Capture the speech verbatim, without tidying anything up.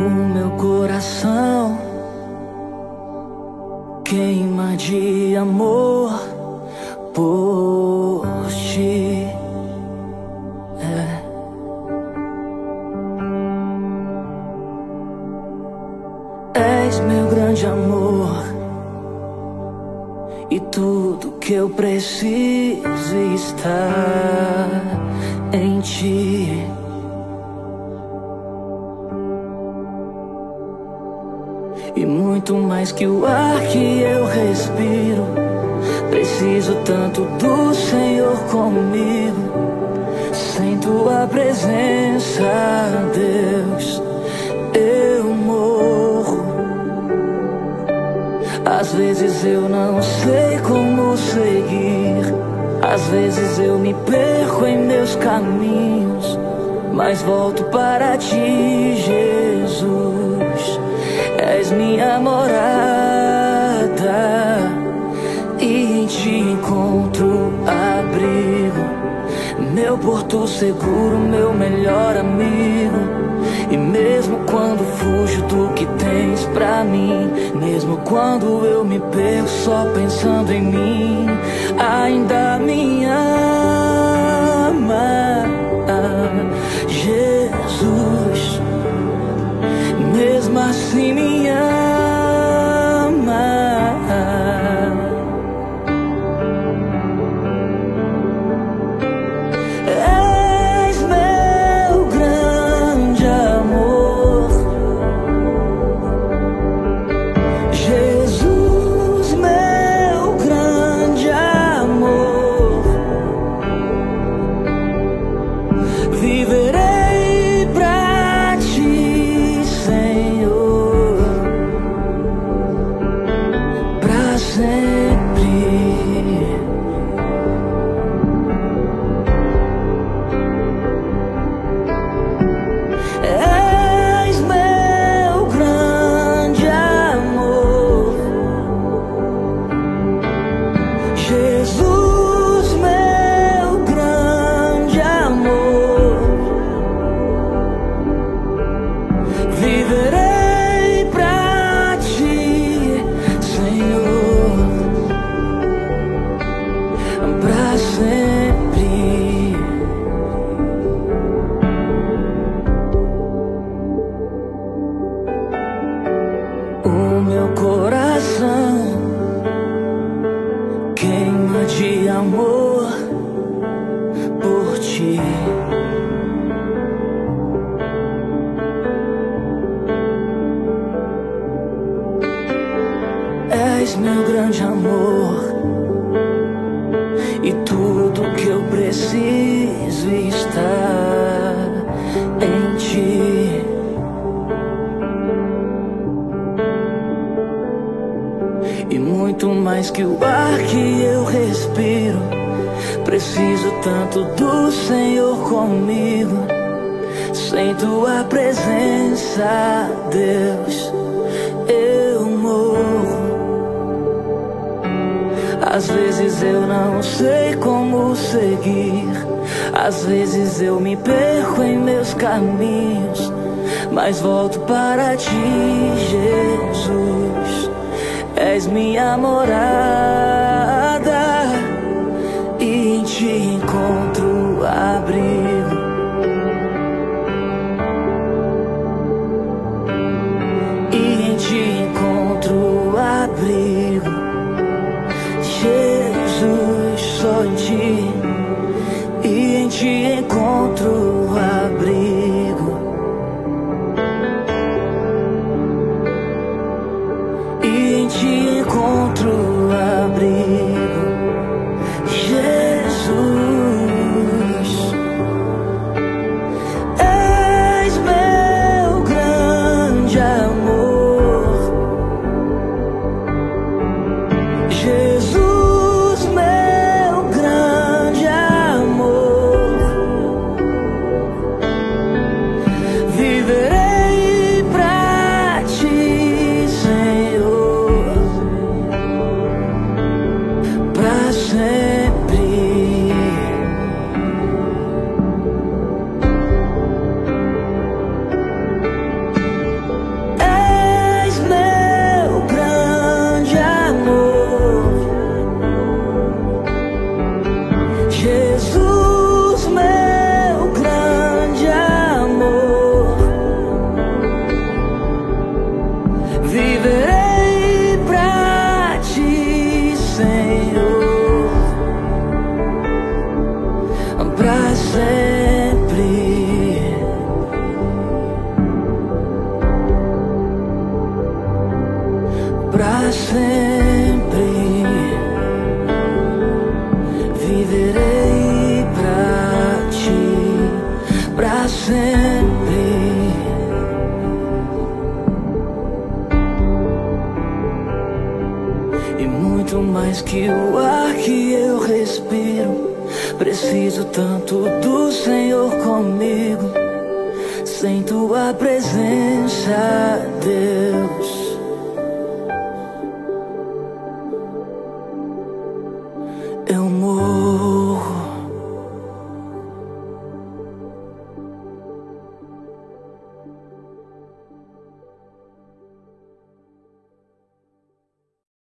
meu coração queima de amor por ti. É. És meu grande amor e tudo que eu preciso está em ti. E muito mais que o ar que eu respiro, preciso tanto do Senhor comigo. Sem tua presença, Deus, eu morro. Às vezes eu não sei como seguir, às vezes eu me perco em meus caminhos, mas volto para ti, Jesus. És minha morada e em ti encontro abrigo, meu porto seguro, meu melhor amigo. E mesmo quando fujo do que tens pra mim, mesmo quando eu me perco só pensando em mim, ainda me ama, Jesus. Mesmo assim me ama. És meu grande amor, Jesus, meu grande amor. Viverei pra ti, Senhor, pra sempre. És meu grande amor, Jesus, meu grande amor. Viverei pra ti, Senhor, pra sempre. O meu coração queima de amor por ti. És meu grande amor e tudo que eu preciso está em ti. E muito mais que o ar que eu respiro, preciso tanto do Senhor comigo. Sem tua presença, Deus, eu morro. Às vezes eu não sei como seguir, às vezes eu me perco em meus caminhos, mas volto para ti, Jesus. És minha morada e em ti encontro abrigo. E em ti encontro abrigo, Jesus, só em ti. E em ti encontro abrigo. E em ti encontro abrigo, Jesus. pra sempre. Viverei pra ti, pra sempre. E muito mais que o ar que eu respiro, preciso tanto do Senhor comigo. Sem tua presença, Deus, eu morro.